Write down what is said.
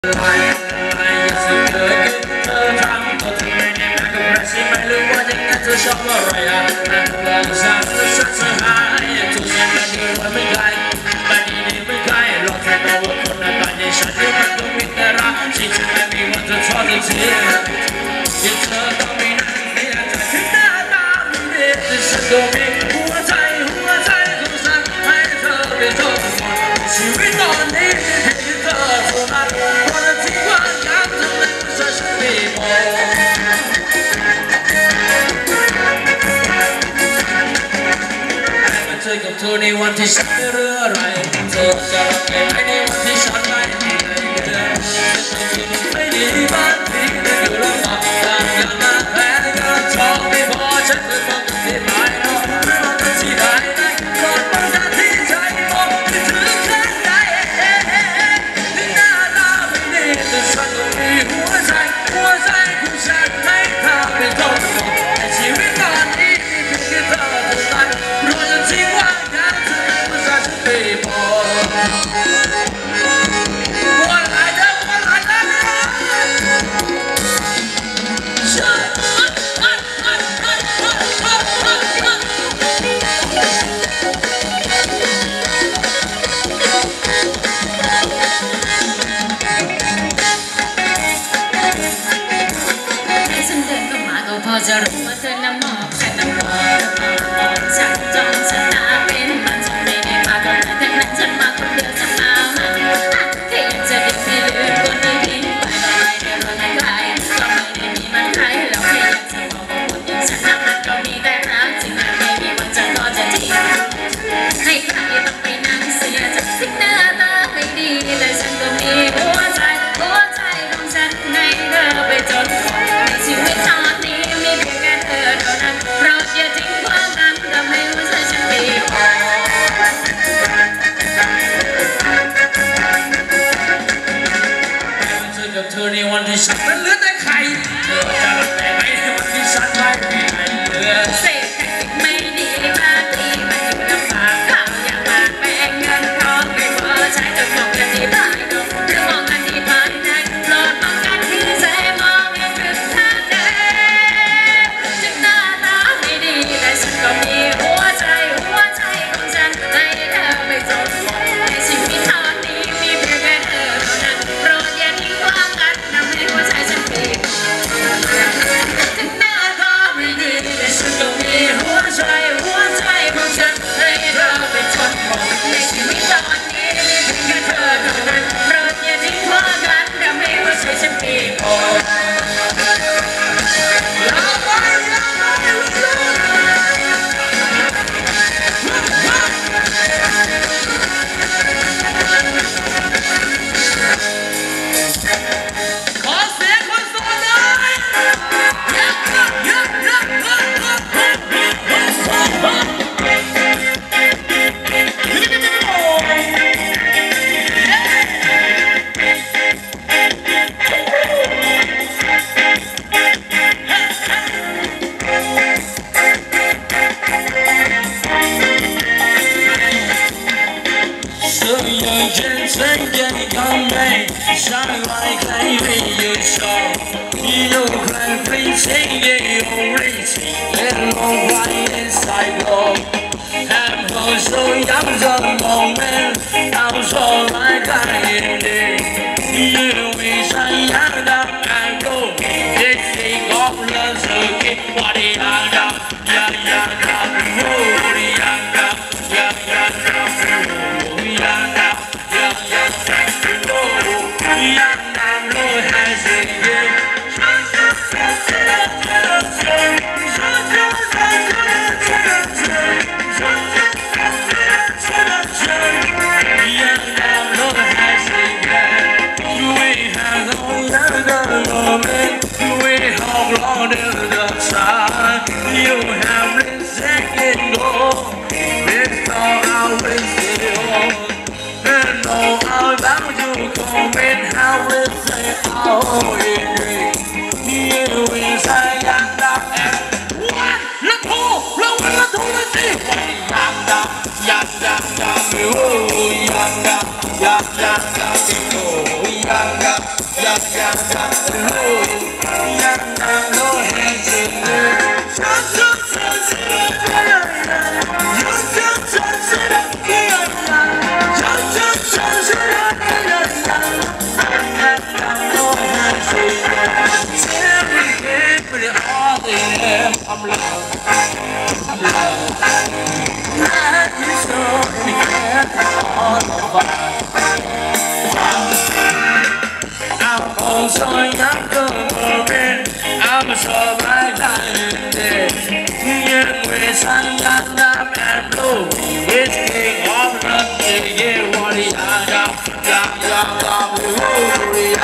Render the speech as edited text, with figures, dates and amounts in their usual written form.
这什么玩意儿？两下子说起来，就像那个我没改，把你没改，老太太我可能把你杀掉，我都没得啦，心情还没我这错的劲，一车到没那天在听那大雨的是革命，我在后山还特别着急，是为了你黑的出来，我的情况让他们说是迷茫。这个土地问题是热来，这下给爱你问题上来的，这你把你的流浪马，让那爱的草莓花真的放在来了，放在起来来，我放下你在我的只看来，你那大美丽的山洞里，我在故乡爱他别走我，爱情为了你别给他不来，若有情话。พอจะรู้ว่าเธอน่ะมองฉันน่ะมองฉันจ้องฉันตาเป็นมันฉันไม่ได้มาก่อนแต่นั้นฉันมาคนเดียวฉันมามันแค่อยากจะได้ไม่ลืมคนที่ทิ้งไปไม่ได้รอใครก็ไม่ได้มีมันใครแล้วแค่อยากจะบอกว่าคนอย่างฉันน่ะมันก็มีแต่รักจริงไม่มีวันจะรอจะทิ้งให้ใครต้องไปนั่งเสียใจสิ่งหน้าตาไม่ดีแต่ฉันก็มีหัวใจของฉันในเธอไปจนหมดในชีวิตตอนนี้เพราะอย่าทิ้งความรักทำให้หัวใจฉันปีบเธอกับเธอในวันที่ฉันนั้นเหลือแต่ใครเธอจะรักแต่ไม่ในวันที่ฉันไม่มีใครเหลือเศษแค่สิ่งไม่ดีบางทีมันอยู่ลำบากข่าวอย่างมากแบ่งเงินทองไม่พอใช้จะมองกันที่ภายนอกหรือมองกันที่ภายในโปรดมองกันที่ใจมองให้ถึงทางแดงแต่ฉันก็มีหัวใจของฉันให้เธอไปจนหมดในชีวิตตอนนี้มีเพียงแค่เธอเท่านั้นโปรดอย่าทิ้งความรักทำให้หัวใจฉันปีบถึงหน้าก็ไม่ดีแต่ฉันก็มีหัวใจของฉันให้เธอไปจนหมดในชีวิตตอนนี้มีเพียงแค่เธอเท่านั้นโปรดอย่าทิ้งความรักทำให้หัวใจฉันปีบ上来看月有笑，有看飞行也有人情，连龙花也赛过，还不手扬着梦门，到处来看眼泪，因为山羊的暗沟，也是高了手机，我的羊羊羊羊羊，我的羊羊羊羊羊，我的羊羊羊羊。让南路还是夜，因为还懂得的我们，因为好老的山，有还没见过，别到阿维西欧。No, I'll bound you comment how we say oh yeah. You is a young dog. One, let go, let one, let two, let three. Young dog, oh young dog, young dog, oh young dog. I'm love, I'm love. Let me show you all of I'm also young, I'm so bright and day. We sun got up and blue. It's king of love, yeah, what is